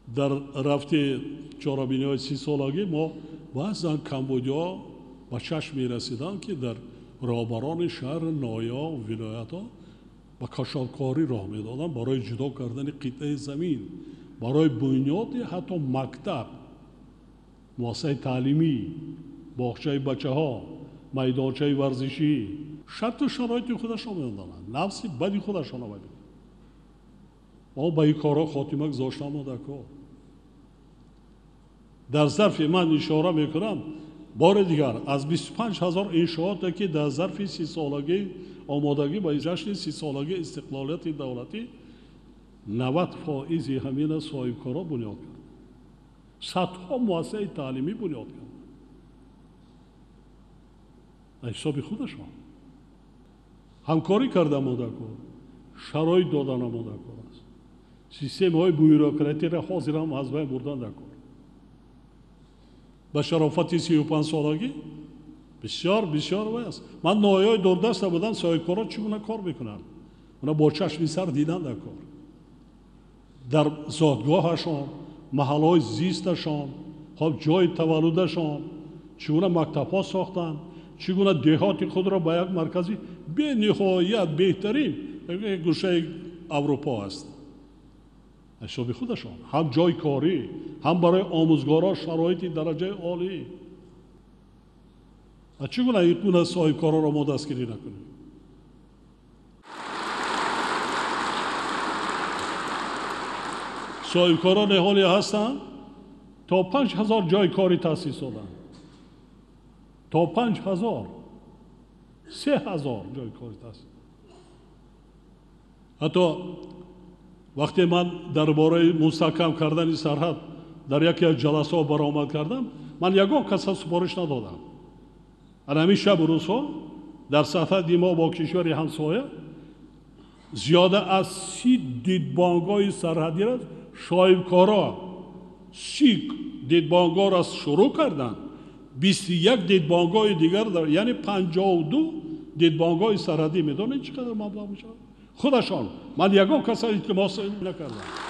در رفت چهاربینی‌های 30 سالگی ما بعضا کمبودیا به چشم می‌رسیدند که در راهبران شهر نایا و ولایت‌ها با کشاورزی راه می‌دادند برای جدا کردن قطعه زمین، برای بنیاد حتی مکتب، مؤسسه تعلیمی، باغچه بچه‌ها، میدانچه ورزشی، شرط و شرایط خودشان می‌دادند. نفس بدی خودشان ببینید. ما با این کارا خاتمه گذاشتم و دکار. در ظرف من اشاره میکنم بار دیگر از 25,000 انشاءاتی که در ظرف 30 سالگی آمادگی با جشن 30 سالگی استقلالیت دولتی 90% همین صاحبکارا بنیاد کرد. صدها مؤسسه تعلیمی بنیاد کرد. حساب خودشان همکاری کردم و دکار. شرایط دادن و دکار است. سیستم های بیوروکراتی را حاضرم از بین بردن دکار. با شرافت 35 سالگی بسیار است. من نایای دوردست بودم صاحبکارا چگونه کار میکنن. اونا با چشم سر دیدن در کار. در زادگاهشان، محلهای زیستشان، جای تولدشان، چگونه مکتب‌ها ساختن، چگونه دهات خود را به یک مرکزی به نهایت بهترین گوشه اروپا است. حساب خودشان هم جای کاری هم برای آموزگارا شرایط درجه عالی. چگونه این گونه صاحبکارا را ما دستگیری نکنیم؟ صاحبکارا نهالی هستند تا 5,000 جای کاری تأسیس شدند. تا 5,000 3,000 جای کاری تأسیس. حتی وقتی من درباره مستحکم کردن سرحد در یکی از جلسات برآمد کردم، من یگان کس سفارش ندادم. همین شب و روزها در سطح دیما با کشور همسایه زیاده از 30 دیدبانگاه سرحدی را صاحبکارا 30 دیدبانگاه را شروع کردند. 21 دیدبانگاه دیگر در یعنی 52 دیدبانگاه سرحدی. میدونید چقدر مبلغ میشه؟ خودشان. من یگان کس التماس نکردم.